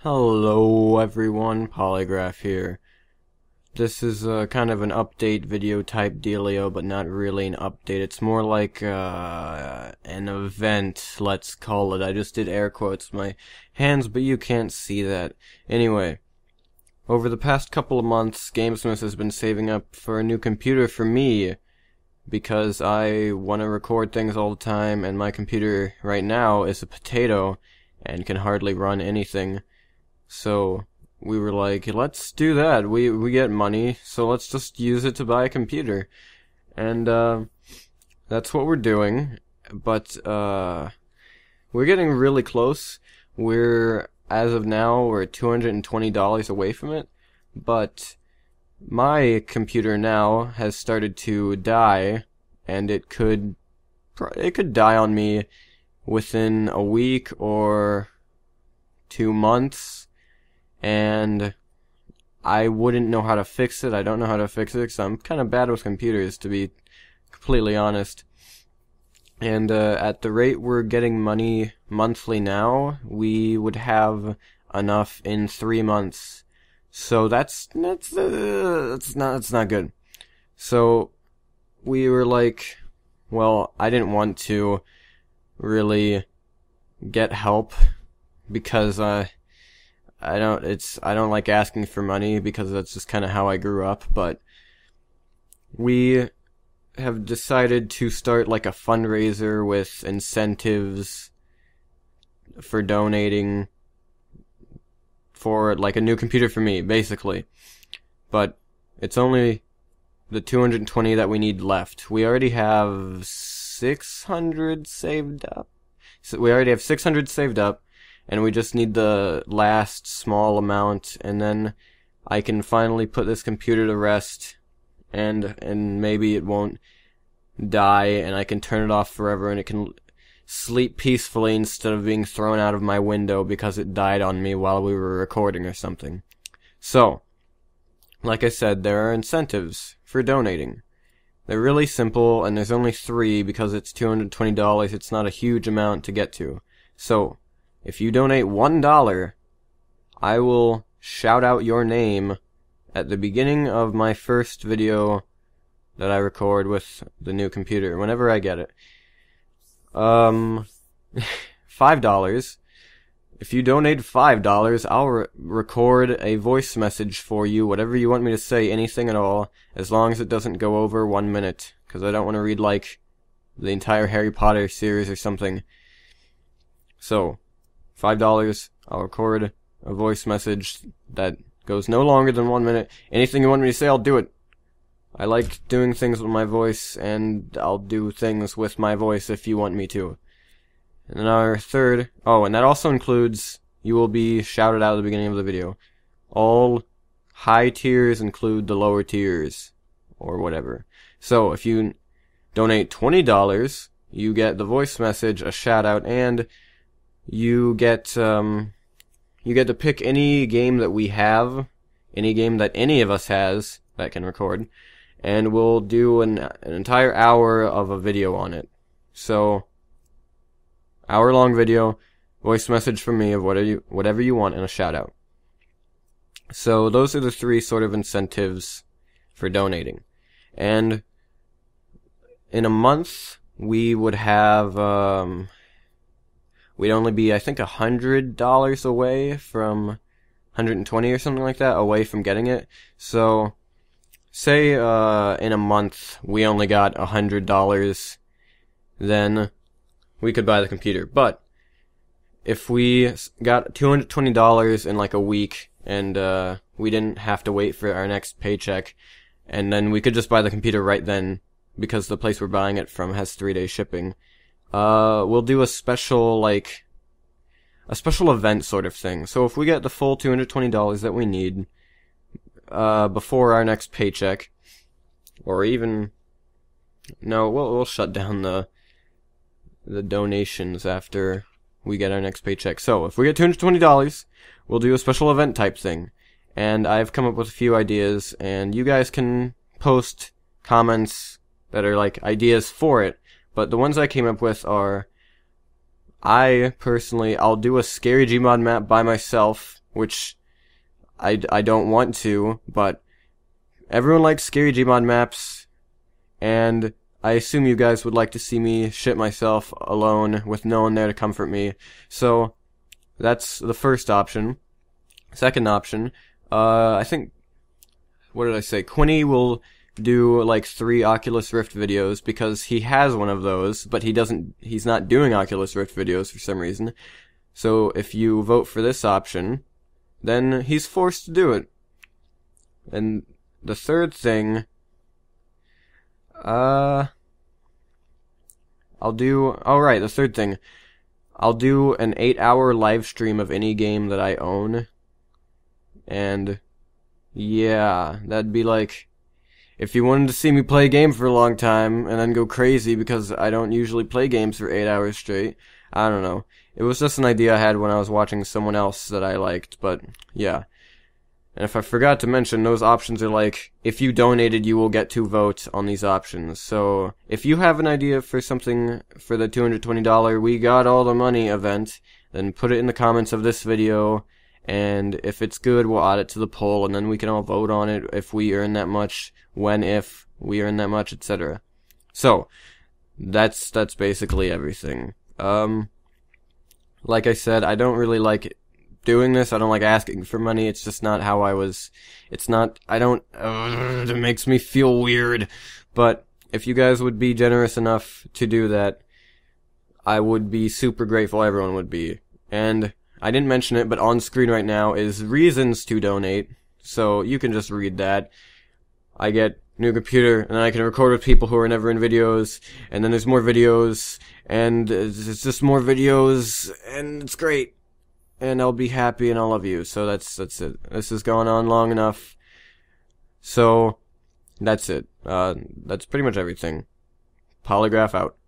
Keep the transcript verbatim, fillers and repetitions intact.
Hello everyone, Polygraph here. This is uh, kind of an update video type dealio, but not really an update. It's more like uh, an event, let's call it. I just did air quotes with my hands, but you can't see that. Anyway, over the past couple of months, GameSomeNess has been saving up for a new computer for me, because I want to record things all the time, and my computer right now is a potato, and can hardly run anything. So we were like, let's do that. We we get money, so let's just use it to buy a computer. And uh, that's what we're doing. But uh, we're getting really close. We're, as of now, we're two hundred twenty dollars away from it. But my computer now has started to die, and it could it could die on me within a week or two months. And I wouldn't know how to fix it. I don't know how to fix it because I'm kind of bad with computers, to be completely honest. And uh, at the rate we're getting money monthly now, we would have enough in three months. So that's that's uh, that's not that's not good. So we were like, well, I didn't want to really get help because uh. I don't, it's, I don't like asking for money because that's just kind of how I grew up, but we have decided to start like a fundraiser with incentives for donating for like a new computer for me, basically. But it's only the two hundred twenty that we need left. We already have six hundred saved up. So we already have six hundred saved up. And we just need the last small amount, and then I can finally put this computer to rest, and and maybe it won't die, and I can turn it off forever, and it can sleep peacefully instead of being thrown out of my window because it died on me while we were recording or something. So, like I said, there are incentives for donating. They're really simple, and there's only three because it's two hundred twenty dollars. It's not a huge amount to get to. So, if you donate one dollar, I will shout out your name at the beginning of my first video that I record with the new computer, whenever I get it. Um, five dollars. If you donate five dollars, I'll re record a voice message for you, whatever you want me to say, anything at all, as long as it doesn't go over one minute, because I don't want to read, like, the entire Harry Potter series or something. So, Five dollars, I'll record a voice message that goes no longer than one minute. Anything you want me to say, I'll do it. I like doing things with my voice, and I'll do things with my voice if you want me to. And then our third, oh, and that also includes, you will be shouted out at the beginning of the video. All high tiers include the lower tiers, or whatever. So, if you donate twenty dollars, you get the voice message, a shout out, and you get, um, you get to pick any game that we have, any game that any of us has that can record, and we'll do an, an entire hour of a video on it. So, hour long video, voice message from me of whatever you, whatever you want, and a shout out. So, those are the three sort of incentives for donating. And in a month, we would have, um, we'd only be, I think, a hundred dollars away from one hundred twenty or something like that, away from getting it. So, say, uh, in a month, we only got a hundred dollars, then we could buy the computer. But, if we got two hundred twenty dollars in like a week, and, uh, we didn't have to wait for our next paycheck, and then we could just buy the computer right then, because the place we're buying it from has three day shipping. Uh, we'll do a special, like, a special event sort of thing. So if we get the full two hundred twenty dollars that we need, uh, before our next paycheck, or even, no, we'll, we'll shut down the, the donations after we get our next paycheck. So if we get two hundred twenty dollars, we'll do a special event type thing. And I've come up with a few ideas, and you guys can post comments that are like ideas for it. But the ones I came up with are, I personally, I'll do a scary Gmod map by myself which I, I don't want to, but everyone likes scary Gmod maps, and I assume you guys would like to see me shit myself alone with no one there to comfort me. So that's the first option. Second option, uh, I think, what did I say? Quinny will do like three Oculus Rift videos because he has one of those, but he doesn't, he's not doing Oculus Rift videos for some reason. So if you vote for this option, then he's forced to do it. And the third thing, uh, I'll do, alright, the third thing, I'll do an eight hour live stream of any game that I own. And yeah, that'd be like, if you wanted to see me play a game for a long time and then go crazy because I don't usually play games for eight hours straight, I don't know. It was just an idea I had when I was watching someone else that I liked, but yeah. And if I forgot to mention, those options are like, if you donated, you will get two votes on these options. So if you have an idea for something for the two hundred twenty dollar We Got All the Money event, then put it in the comments of this video. And if it's good, we'll add it to the poll, and then we can all vote on it if we earn that much, when, if we earn that much, et cetera. So, that's, that's basically everything. Um, like I said, I don't really like doing this, I don't like asking for money, it's just not how I was, it's not, I don't, uh, it makes me feel weird. But, if you guys would be generous enough to do that, I would be super grateful, everyone would be. And I didn't mention it, but on screen right now is reasons to donate, so you can just read that. I get new computer, and I can record with people who are never in videos, and then there's more videos, and it's just more videos, and it's great. And I'll be happy, and I'll love you, so that's, that's it. This has gone on long enough. So, that's it. Uh, that's pretty much everything. Polygraph out.